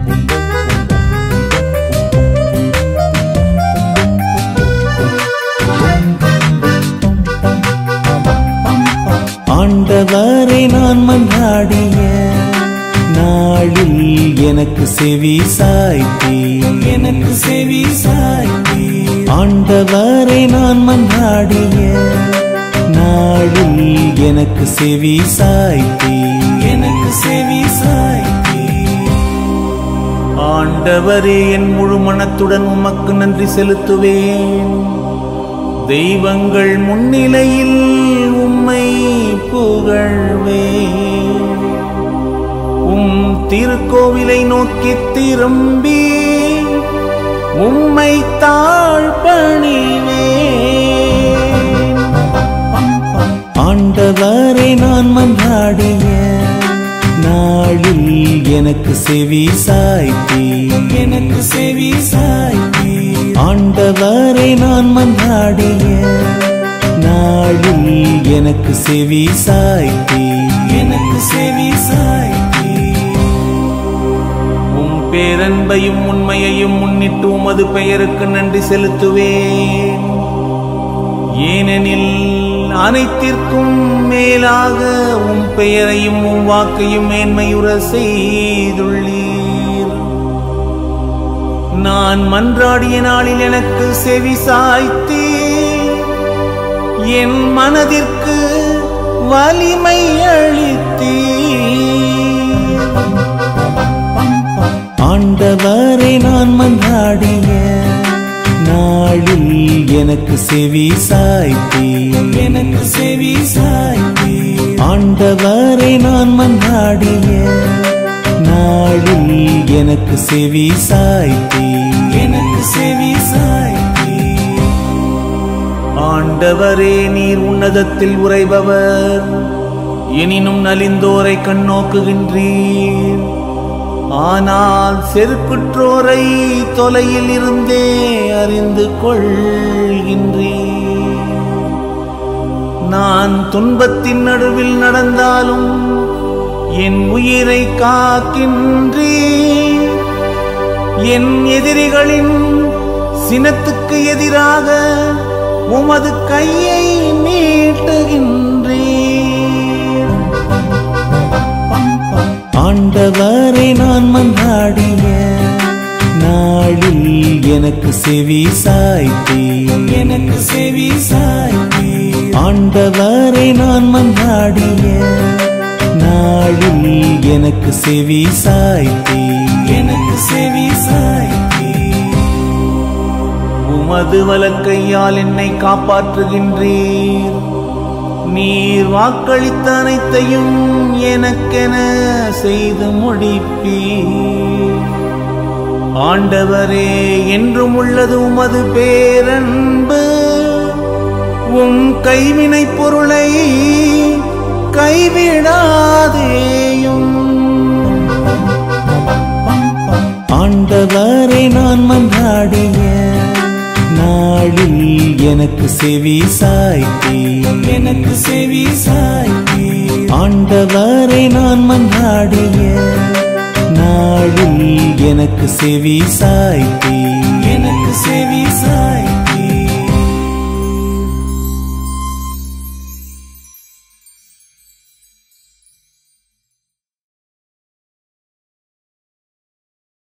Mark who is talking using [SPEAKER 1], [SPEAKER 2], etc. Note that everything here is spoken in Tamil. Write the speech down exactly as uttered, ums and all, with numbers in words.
[SPEAKER 1] ஆண்டவரை நான் மன்றாடிய நாளில் எனக்கு செவி சாய்த்தீர், எனக்கு செவி சாய்த்தீர். ஆண்டவரை நான் மன்றாடிய நாளில் எனக்கு செவி சாய்த்தீர், எனக்கு செவி சாய்த்தீர். ஆண்டவரே, என் முழு மனத்துடன் உமக்கு நன்றி செலுத்துவேன். தெய்வங்கள் முன்னிலையில் உம்மை புகழ்வேன். உம் திருக்கோவிலை நோக்கி திரும்பி உம்மை தாழ்பணிவேன். ஆண்டவரை நான் மன்றாடிய நாளில் எனக்கு செவி சாய்த்தீர், எனக்கு செவி சாய்த்தீர். ஆண்டவரை நான் மன்றாடிய நாளில் எனக்கு செவி சாய்த்தீர், எனக்கு செவி சாய்த்தீர். உம் பேரன்பையும் உண்மையையும் முன்னிட்டு உமது பெயருக்கு நன்றி செலுத்துவேன். ஏனெனில் அனைத்திற்கும் மேலாக உம் பெயரையும் உம் வாக்கையும் மேன்மையுற செய்துள்ளீர். நான் மன்றாடிய நாளில் எனக்கு செவி சாய்த்தீர். என் மனதிற்கு வலிமை அளித்தீர். ஆண்டவரை நான் மன்றாடிய நாளில் எனக்கு செவி சாய்த்தீர், எனக்கு செவி சாய்த்தீர். ஆண்டவரை நான் மன்றாடிய நாளில் எனக்கு செவி சாய்த்தீர், எனக்கு செவி சாய்த்தீர். ஆண்டவரே, நீர் உன்னதத்தில் உறைபவர், எனினும் நலிந்தோரை கண்ணோக்குகின்றீர். ஆனால் செருக்குற்றோரை தொலையில் இருந்தே அறிந்து கொள்கின்றீர். நான் துன்பத்தின் நடுவில் நடந்தாலும் என் உயிரை காக்கின்றீர். என் எதிரிகளின் சினத்துக்கு எதிராக உமது கையை நீட்டுகின்றீர். ஆண்டவரை நான் மன்றாடிய நாளில் எனக்கு செவி சாய்த்தீர், எனக்கு செவி சாய்த்தீர். ஆண்டவரை நான் மன்றாடிய நாளில் எனக்கு செவி சாய்த்தீர், எனக்கு செவி சாய்த்தீர். உமது வலக்கையால் என்னை காப்பாற்றுகின்றீர். நீர் வாக்களித்த அனைத்தையும் எனக்கென செய்து முடிப்பீர். ஆண்டவரே, என்றும் உள்ளது உமது பேரன்பு. உம் கைவினை பொருளை கைவிடாதேயும். ஆண்டவரை நான் மன்றாடிய நாளில் எனக்கு செவி சாய்த்தீர், எனக்கு செவி சாய்த்தீர். ஆண்டவரை நான் மன்றாடிய நாளில் எனக்கு செவி சாய்த்தீர், எனக்கு செவி சாய்த்தீர்.